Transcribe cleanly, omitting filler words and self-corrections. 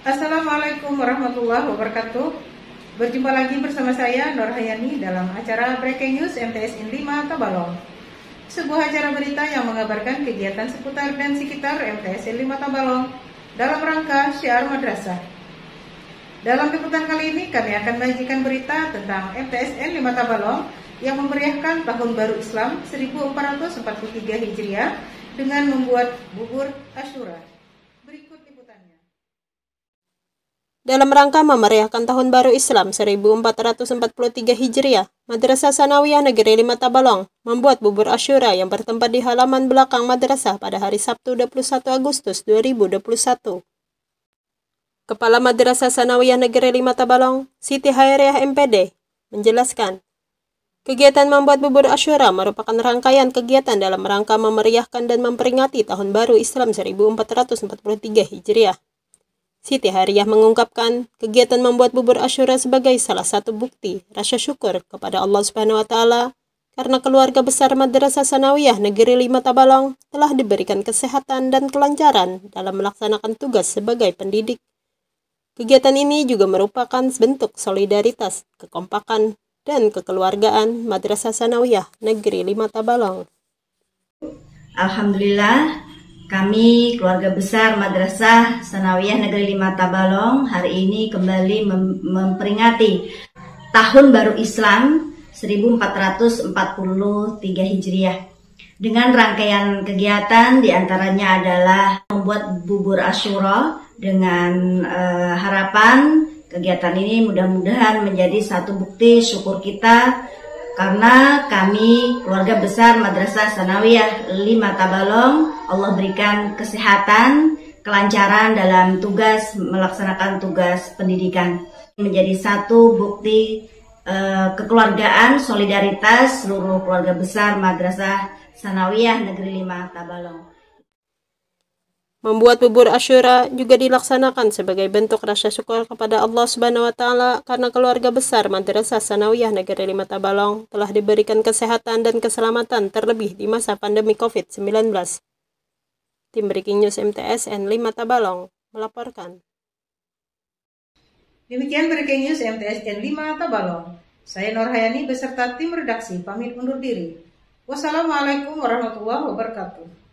Assalamualaikum warahmatullahi wabarakatuh. Berjumpa lagi bersama saya Nur Hayani dalam acara Breaking News MTSN 5 Tabalong. Sebuah acara berita yang mengabarkan kegiatan seputar dan sekitar MTSN 5 Tabalong dalam rangka syiar madrasah. Dalam liputan kali ini kami akan menyajikan berita tentang MTSN 5 Tabalong yang memeriahkan Tahun Baru Islam 1443 Hijriah dengan membuat bubur Asyura. Berikut liputannya. Dalam rangka memeriahkan Tahun Baru Islam 1443 Hijriah, Madrasah Sanawiyah Negeri 5 Tabalong membuat bubur Asyura yang bertempat di halaman belakang madrasah pada hari Sabtu 21 Agustus 2021. Kepala Madrasah Sanawiyah Negeri 5 Tabalong, Siti Hairiah MPD, menjelaskan, kegiatan membuat bubur Asyura merupakan rangkaian kegiatan dalam rangka memeriahkan dan memperingati Tahun Baru Islam 1443 Hijriah. Siti Hairiah mengungkapkan, kegiatan membuat bubur Asyura sebagai salah satu bukti rasa syukur kepada Allah Subhanahu wa taala karena keluarga besar Madrasah Sanawiyah Negeri 5 Tabalong telah diberikan kesehatan dan kelancaran dalam melaksanakan tugas sebagai pendidik. Kegiatan ini juga merupakan bentuk solidaritas, kekompakan, dan kekeluargaan Madrasah Sanawiyah Negeri 5 Tabalong. Alhamdulillah, kami keluarga besar Madrasah Sanawiyah Negeri 5 Tabalong hari ini kembali memperingati Tahun Baru Islam 1443 Hijriah dengan rangkaian kegiatan diantaranya adalah membuat bubur Asyura dengan harapan kegiatan ini mudah-mudahan menjadi satu bukti syukur kita karena kami keluarga besar Madrasah Sanawiyah 5 Tabalong Allah berikan kesehatan, kelancaran dalam tugas melaksanakan tugas pendidikan. Menjadi satu bukti kekeluargaan, solidaritas seluruh keluarga besar Madrasah Sanawiyah Negeri 5 Tabalong. Membuat bubur Asyura juga dilaksanakan sebagai bentuk rasa syukur kepada Allah Subhanahu wa taala karena keluarga besar Madrasah Sanawiyah Negeri 5 Tabalong telah diberikan kesehatan dan keselamatan terlebih di masa pandemi COVID-19. Tim Breaking News MTSN 5 Tabalong melaporkan. Demikian Breaking News MTSN 5 Tabalong. Saya Nur Hayani beserta tim redaksi pamit undur diri. Wassalamualaikum warahmatullahi wabarakatuh.